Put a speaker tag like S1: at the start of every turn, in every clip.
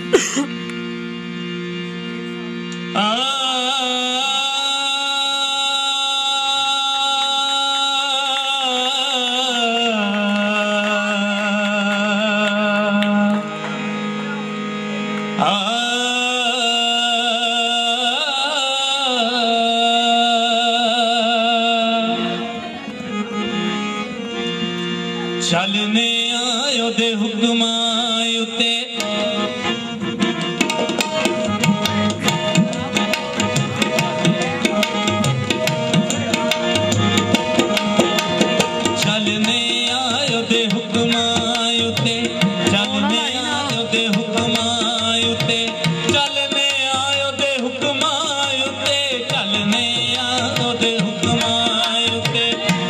S1: चलने आयो दे हुक्म उते चलने आयो दे हुक्म उते चलने आयो दे हुक्म उते चलने आयो दे हुक्म उते चलने आयो दे हुक्म उते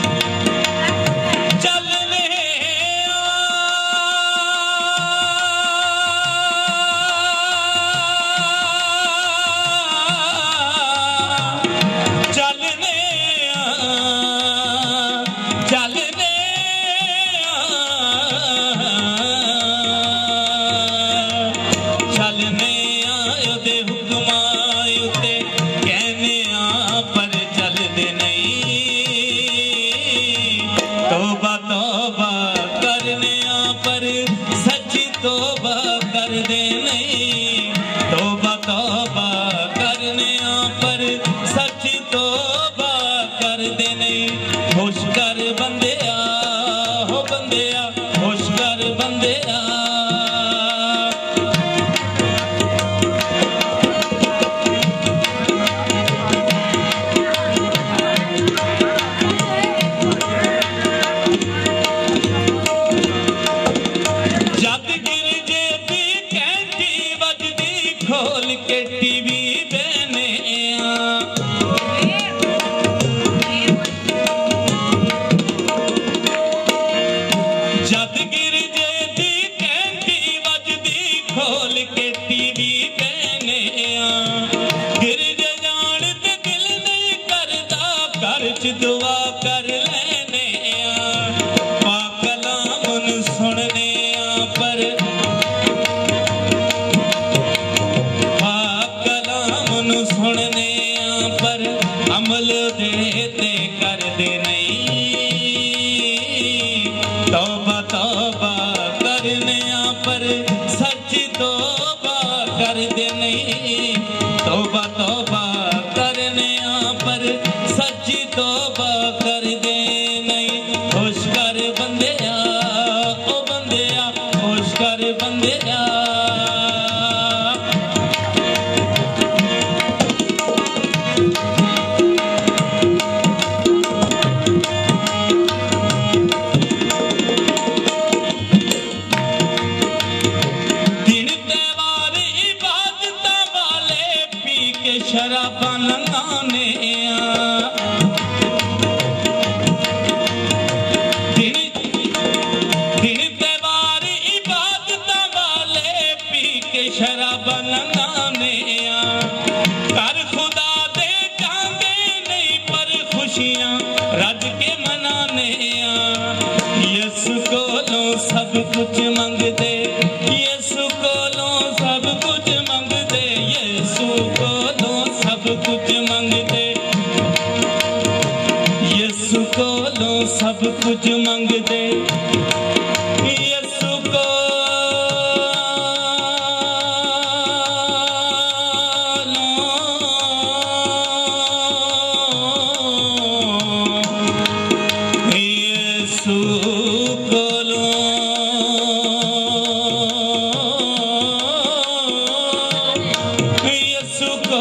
S1: सब कुछ मंगदे यसु को यसु को यसु को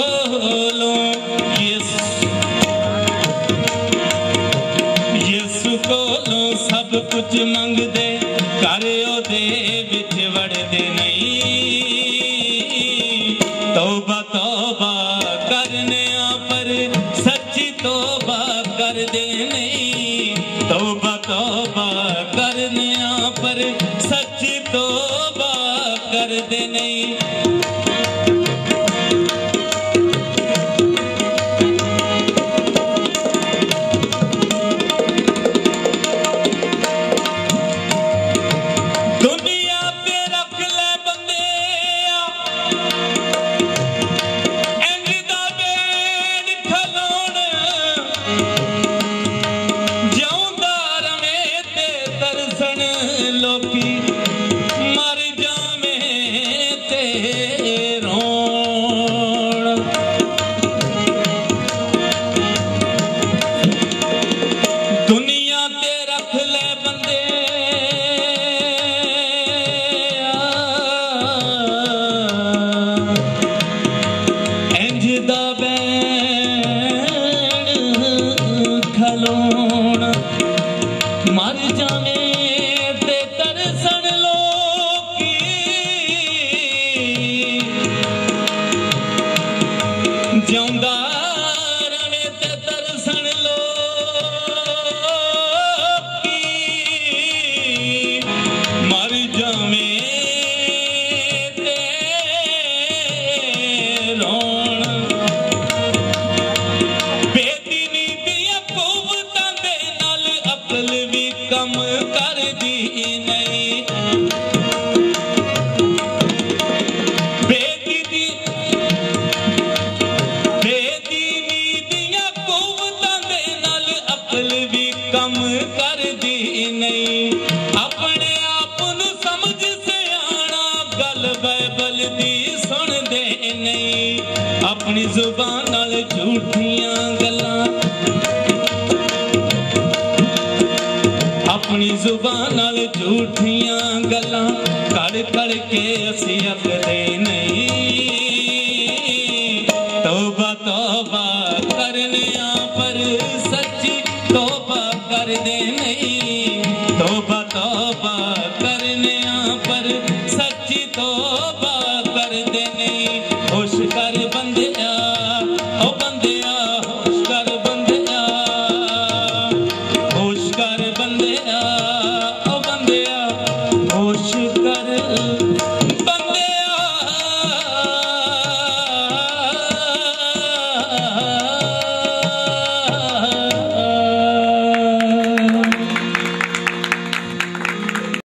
S1: सब कुछ मंगदे घर ओदे विच वड़दे नहीं तौबा तौबा करने पर सच्ची तौबा कर दे नहीं तौबा तौबा करने पर सच्ची तौबा कर दे नहीं ਜਿਉਂਦਾ ਰਵੇ ਤੇ ਤਰਸਣ ਲੋਕੀ ਮਰ ਜਾਵੇਂ ਤੇ ਰੋਣ ਬੇਦੀਨੀ ਦੀਆਂ ਕੂਵਤਾਂ ਦੇ ਨਾਲ ਅਕਲ ਵੀ ਕੰਮ ਕਰਦੀ ਨਹੀਂ ਕੰਮ ਕਰਦੀ ਨਹੀਂ ਆਪਣੇ ਆਪ ਨੂੰ ਸਮਝ ਸਿਆਣਾ ਗੱਲ ਬਾਈਬਲ ਦੀ ਸੁਣਦੇ ਨਹੀਂ ਆਪਣੀ ਜ਼ੁਬਾਨ ਨਾਲ ਝੂਠੀਆਂ ਗੱਲਾਂ ਆਪਣੀ ਜ਼ੁਬਾਨ ਨਾਲ ਝੂਠੀਆਂ ਗੱਲਾਂ ਕੜ ਕੜ ਕੇ ਅਸੀਂ ਅਕਦੇ ਨਹੀਂ